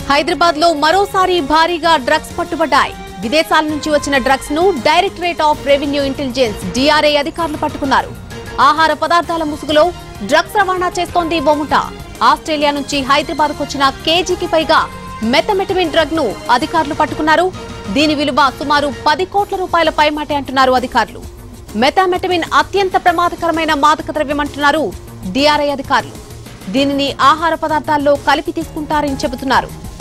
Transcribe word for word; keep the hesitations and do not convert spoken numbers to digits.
హైదరాబాద్ లో మరోసారి భారీగా డ్రగ్స్ పట్టుబడ్డాయి. విదేశాల నుంచి వచ్చిన డ్రగ్స్ ను directorate of revenue intelligence D R I అధికారులు పట్టుకున్నారు. ఆహార పదార్థాల ముసుగులో డ్రగ్స్ రవాణా చేస్తోంది ఓ ముఠా. ఆస్ట్రేలియా నుంచి హైదరాబాద్ కు వచ్చిన కేజీకి పైగా మెథమెటమిన్ డ్రగ్ ను అధికారులు పట్టుకున్నారు. దీని విలువ సుమారు పది కోట్ల రూపాయల పైమాటే అంటున్నారు అధికారులు. మెథమెటమిన్ అత్యంత ప్రమాదకరమైన మాదక ద్రవ్యం అంటున్నారు డి ఆర్ ఐ అధికారులు. దీనిని ఆహార పదార్థాల్లో కలిపి తీసుకుంటారని చెబుతున్నారు.